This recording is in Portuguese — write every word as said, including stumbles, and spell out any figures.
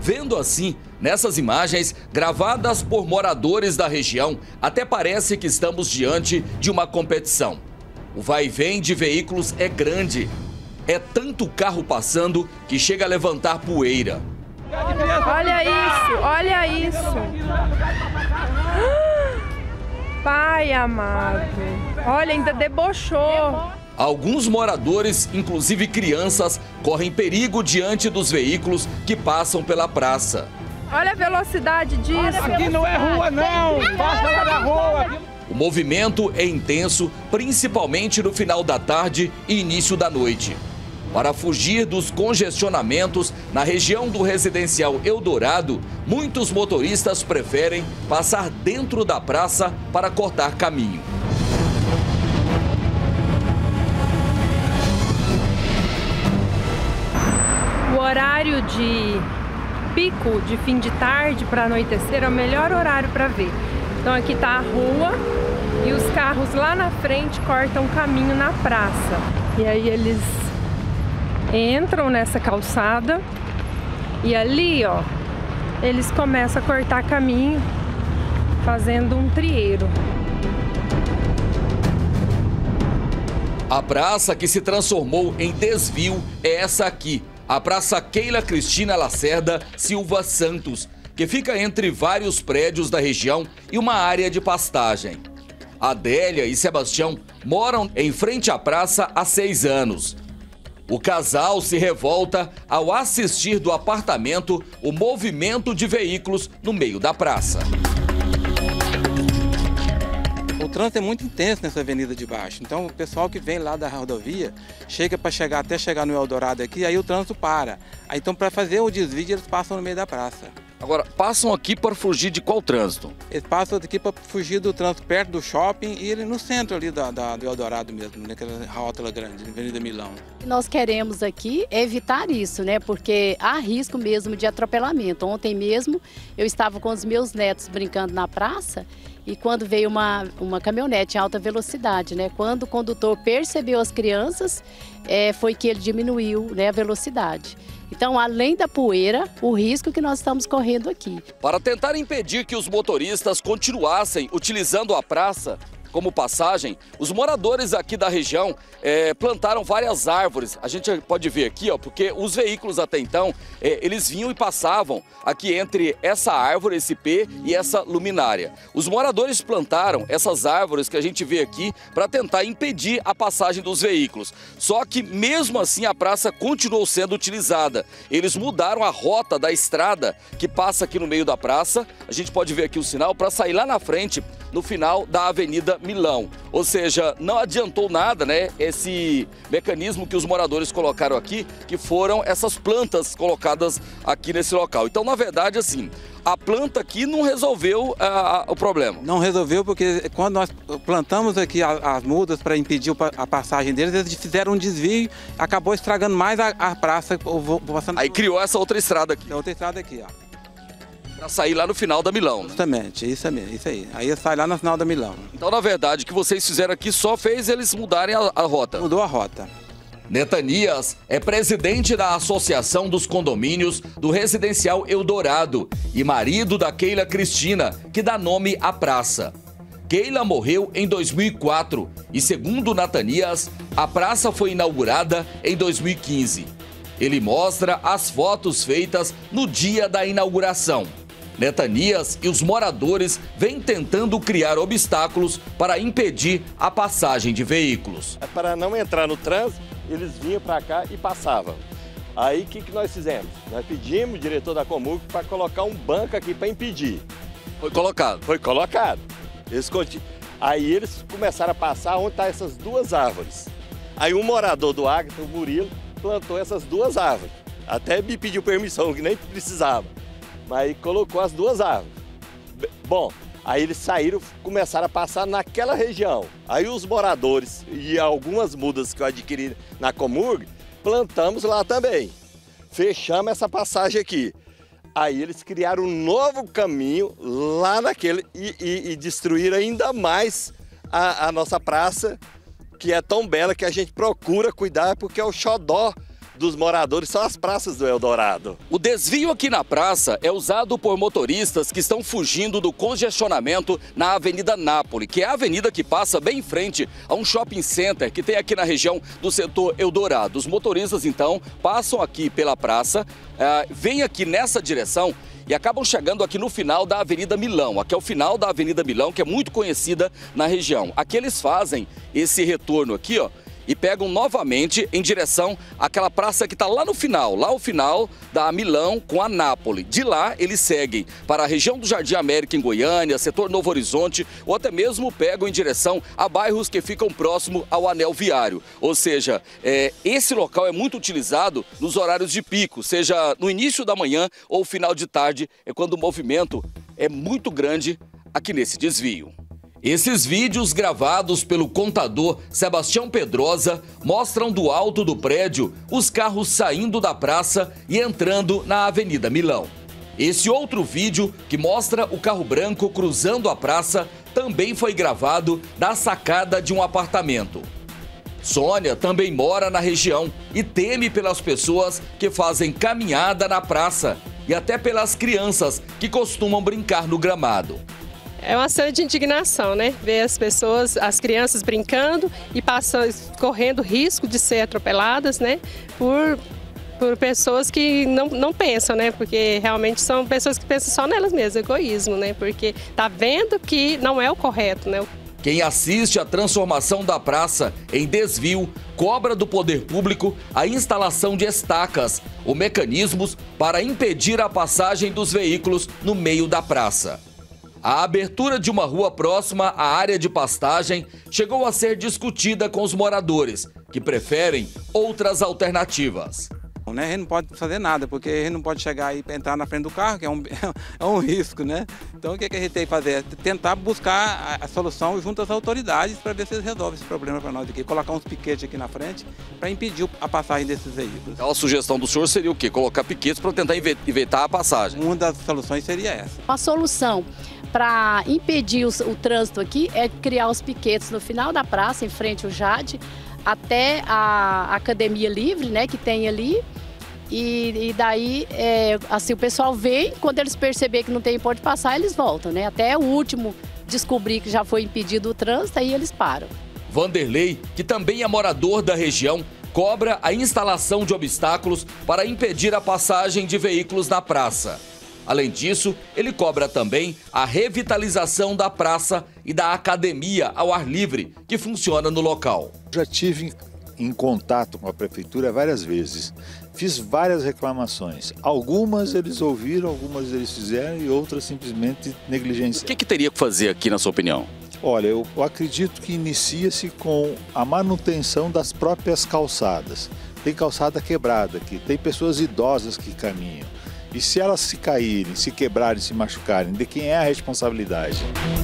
Vendo assim, nessas imagens, gravadas por moradores da região, até parece que estamos diante de uma competição. O vai e vem de veículos é grande. É tanto carro passando que chega a levantar poeira. Olha isso, olha isso. Pai amado, olha, ainda debochou. Alguns moradores, inclusive crianças, correm perigo diante dos veículos que passam pela praça. Olha a velocidade disso. Aqui não é rua não, passa lá na rua. O movimento é intenso, principalmente no final da tarde e início da noite. Para fugir dos congestionamentos na região do residencial Eldorado, muitos motoristas preferem passar dentro da praça para cortar caminho. O horário de pico, de fim de tarde para anoitecer, é o melhor horário para ver. Então aqui está a rua e os carros lá na frente cortam caminho na praça. E aí eles entram nessa calçada e ali, ó, eles começam a cortar caminho, fazendo um trieiro. A praça que se transformou em desvio é essa aqui, a Praça Keila Cristina Lacerda Silva Santos, que fica entre vários prédios da região e uma área de pastagem. Adélia e Sebastião moram em frente à praça há seis anos. O casal se revolta ao assistir do apartamento o movimento de veículos no meio da praça. O trânsito é muito intenso nessa avenida de baixo, então o pessoal que vem lá da rodovia chega para chegar até chegar no Eldorado aqui, aí o trânsito para. Aí, então, para fazer o desvio, eles passam no meio da praça. Agora, passam aqui para fugir de qual trânsito? Eles passam aqui para fugir do trânsito perto do shopping e no centro ali da, da, do Eldorado mesmo, naquela rótula grande, Avenida Milão. Nós queremos aqui evitar isso, né? Porque há risco mesmo de atropelamento. Ontem mesmo eu estava com os meus netos brincando na praça e quando veio uma, uma caminhonete em alta velocidade, né? Quando o condutor percebeu as crianças, é, foi que ele diminuiu, né, a velocidade. Então, além da poeira, o risco que nós estamos correndo aqui. Para tentar impedir que os motoristas continuassem utilizando a praça como passagem, os moradores aqui da região é, plantaram várias árvores. A gente pode ver aqui, ó, porque os veículos até então, é, eles vinham e passavam aqui entre essa árvore, esse P e essa luminária. Os moradores plantaram essas árvores que a gente vê aqui para tentar impedir a passagem dos veículos. Só que mesmo assim a praça continuou sendo utilizada. Eles mudaram a rota da estrada que passa aqui no meio da praça. A gente pode ver aqui o sinal para sair lá na frente, no final da Avenida Milão. Ou seja, não adiantou nada, né, esse mecanismo que os moradores colocaram aqui, que foram essas plantas colocadas aqui nesse local. Então, na verdade, assim, a planta aqui não resolveu uh, o problema. Não resolveu porque quando nós plantamos aqui as, as mudas para impedir a passagem deles, eles fizeram um desvio, acabou estragando mais a, a praça. Passando... Aí criou essa outra estrada aqui. Outra estrada aqui, ó. Para sair lá no final da Milão. Justamente, isso aí, isso aí. Aí sai lá no final da Milão. Então, na verdade, o que vocês fizeram aqui só fez eles mudarem a, a rota. Mudou a rota. Netanias é presidente da Associação dos Condomínios do Residencial Eldorado e marido da Keila Cristina, que dá nome à praça. Keila morreu em dois mil e quatro e, segundo Netanias, a praça foi inaugurada em dois mil e quinze. Ele mostra as fotos feitas no dia da inauguração. Netanias e os moradores vêm tentando criar obstáculos para impedir a passagem de veículos. Para não entrar no trânsito, eles vinham para cá e passavam. Aí o que, que nós fizemos? Nós pedimos o diretor da Comurg para colocar um banco aqui para impedir. Foi colocado? Foi colocado. Eles continu... Aí eles começaram a passar onde estão essas duas árvores. Aí um morador do Ágata, o Murilo, plantou essas duas árvores. Até me pediu permissão, que nem precisava. Mas colocou as duas árvores. Bom, aí eles saíram, começaram a passar naquela região. Aí os moradores e algumas mudas que eu adquiri na Comurg, plantamos lá também. Fechamos essa passagem aqui. Aí eles criaram um novo caminho lá naquele e, e, e destruíram ainda mais a, a nossa praça, que é tão bela que a gente procura cuidar porque é o xodó dos moradores são as praças do Eldorado. O desvio aqui na praça é usado por motoristas que estão fugindo do congestionamento na Avenida Nápoles, que é a avenida que passa bem em frente a um shopping center que tem aqui na região do setor Eldorado. Os motoristas, então, passam aqui pela praça, uh, vêm aqui nessa direção e acabam chegando aqui no final da Avenida Milão. Aqui é o final da Avenida Milão, que é muito conhecida na região. Aqui eles fazem esse retorno aqui, ó, e pegam novamente em direção àquela praça que está lá no final, lá ao final da Milão com a Nápoles. De lá eles seguem para a região do Jardim América em Goiânia, setor Novo Horizonte, ou até mesmo pegam em direção a bairros que ficam próximo ao anel viário. Ou seja, é, esse local é muito utilizado nos horários de pico, seja no início da manhã ou final de tarde, é quando o movimento é muito grande aqui nesse desvio. Esses vídeos gravados pelo contador Sebastião Pedrosa mostram do alto do prédio os carros saindo da praça e entrando na Avenida Milão. Esse outro vídeo, que mostra o carro branco cruzando a praça, também foi gravado da sacada de um apartamento. Sônia também mora na região e teme pelas pessoas que fazem caminhada na praça e até pelas crianças que costumam brincar no gramado. É uma cena de indignação, né? Ver as pessoas, as crianças brincando e passando, correndo risco de ser atropeladas, né? Por, por pessoas que não, não pensam, né? Porque realmente são pessoas que pensam só nelas mesmas, egoísmo, né? Porque tá vendo que não é o correto, né? Quem assiste à transformação da praça em desvio cobra do poder público a instalação de estacas ou mecanismos para impedir a passagem dos veículos no meio da praça. A abertura de uma rua próxima à área de pastagem chegou a ser discutida com os moradores, que preferem outras alternativas. A gente não pode fazer nada, porque a gente não pode chegar e entrar na frente do carro, que é um, é um risco, né? Então o que a gente tem que fazer é tentar buscar a, a solução junto às autoridades para ver se eles resolvem esse problema para nós aqui. Colocar uns piquetes aqui na frente para impedir a passagem desses veículos. Então a sugestão do senhor seria o quê? Colocar piquetes para tentar evitar a passagem? Uma das soluções seria essa. A solução para impedir o, o trânsito aqui é criar os piquetes no final da praça, em frente ao Jade, até a Academia Livre, né, que tem ali. E, e daí, é, assim, o pessoal vem, quando eles perceberem que não tem ponto de passar, eles voltam, né? Até o último descobrir que já foi impedido o trânsito, aí eles param. Vanderlei, que também é morador da região, cobra a instalação de obstáculos para impedir a passagem de veículos na praça. Além disso, ele cobra também a revitalização da praça e da academia ao ar livre, que funciona no local. Já tive em contato com a prefeitura várias vezes, fiz várias reclamações. Algumas eles ouviram, algumas eles fizeram e outras simplesmente negligenciaram. O que, que teria que fazer aqui, na sua opinião? Olha, eu acredito que inicia-se com a manutenção das próprias calçadas. Tem calçada quebrada aqui, tem pessoas idosas que caminham. E se elas se caírem, se quebrarem, se machucarem, de quem é a responsabilidade?